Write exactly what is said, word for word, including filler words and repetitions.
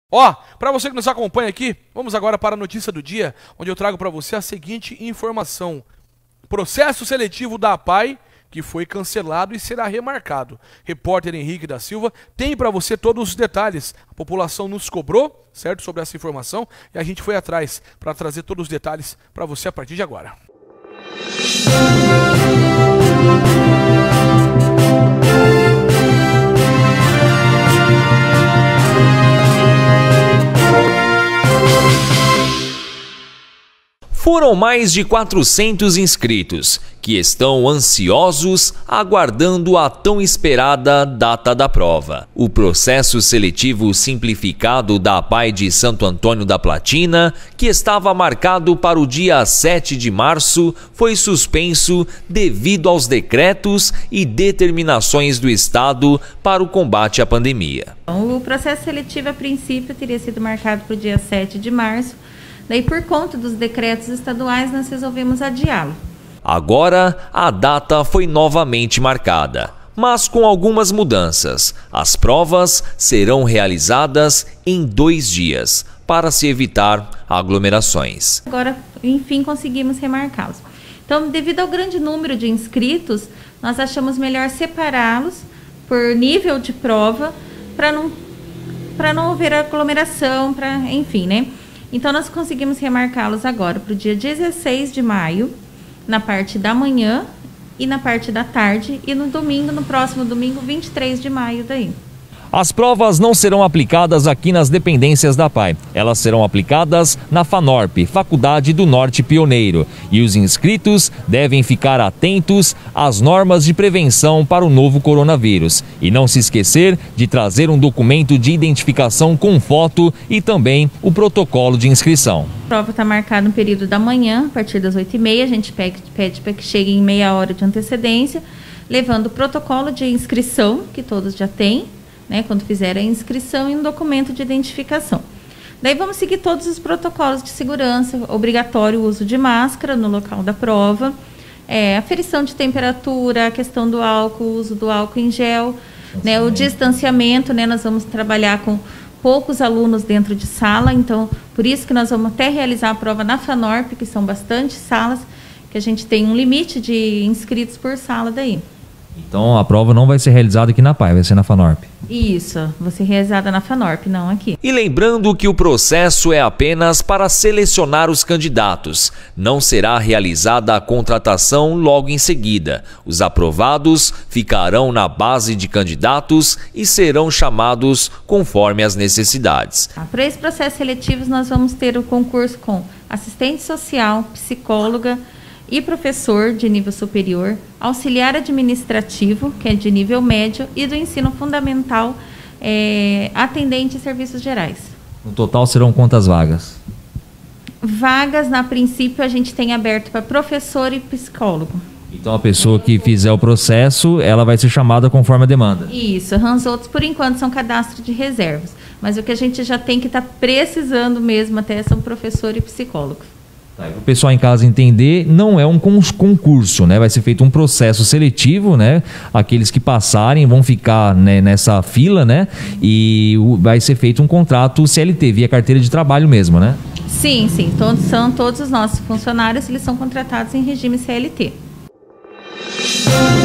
Ó, para você que nos acompanha aqui, vamos agora para a notícia do dia, onde eu trago para você a seguinte informação. Processo seletivo da A P A I, que foi cancelado e será remarcado. Repórter Henrique da Silva tem para você todos os detalhes. A população nos cobrou, certo, sobre essa informação, e a gente foi atrás para trazer todos os detalhes para você a partir de agora. Foram mais de quatrocentos inscritos que estão ansiosos aguardando a tão esperada data da prova. O processo seletivo simplificado da A P A I de Santo Antônio da Platina, que estava marcado para o dia sete de março, foi suspenso devido aos decretos e determinações do Estado para o combate à pandemia. O processo seletivo, a princípio, teria sido marcado para o dia sete de março. Daí, por conta dos decretos estaduais, nós resolvemos adiá-lo. Agora, a data foi novamente marcada, mas com algumas mudanças. As provas serão realizadas em dois dias, para se evitar aglomerações. Agora, enfim, conseguimos remarcá-los. Então, devido ao grande número de inscritos, nós achamos melhor separá-los por nível de prova, para não, para não haver aglomeração, para, enfim, né? Então, nós conseguimos remarcá-los agora para o dia dezesseis de maio, na parte da manhã e na parte da tarde, e no domingo, no próximo domingo, vinte e três de maio daí. As provas não serão aplicadas aqui nas dependências da A P A I. Elas serão aplicadas na FANORP, Faculdade do Norte Pioneiro. E os inscritos devem ficar atentos às normas de prevenção para o novo coronavírus. E não se esquecer de trazer um documento de identificação com foto e também o protocolo de inscrição. A prova está marcada no período da manhã, a partir das oito e meia. A gente pede, pede para que chegue em meia hora de antecedência, levando o protocolo de inscrição, que todos já têm, né, quando fizer a inscrição, e um documento de identificação. Daí vamos seguir todos os protocolos de segurança, obrigatório o uso de máscara no local da prova, é, aferição de temperatura, a questão do álcool, o uso do álcool em gel, né, o distanciamento, né, nós vamos trabalhar com poucos alunos dentro de sala, então por isso que nós vamos até realizar a prova na FANORP, que são bastante salas, que a gente tem um limite de inscritos por sala daí. Então a prova não vai ser realizada aqui na A P A I, vai ser na FANORP. Isso, vai ser realizada na FANORP, não aqui. E lembrando que o processo é apenas para selecionar os candidatos. Não será realizada a contratação logo em seguida. Os aprovados ficarão na base de candidatos e serão chamados conforme as necessidades. Tá, para esse processo seletivo, nós vamos ter o concurso com assistente social, psicóloga e professor de nível superior, auxiliar administrativo, que é de nível médio, e do ensino fundamental, é, atendente e serviços gerais. No total serão quantas vagas? Vagas, na princípio, a gente tem aberto para professor e psicólogo. Então a pessoa que fizer o processo, ela vai ser chamada conforme a demanda? Isso, os outros, por enquanto, são cadastro de reservas. Mas o que a gente já tem que estar tá precisando mesmo até são professor e psicólogo. Para o pessoal em casa entender, não é um concurso, né? Vai ser feito um processo seletivo, né? Aqueles que passarem vão ficar, né, nessa fila, né? E vai ser feito um contrato C L T, via carteira de trabalho mesmo, né? Sim, sim. Todos, são, todos os nossos funcionários, eles são contratados em regime C L T.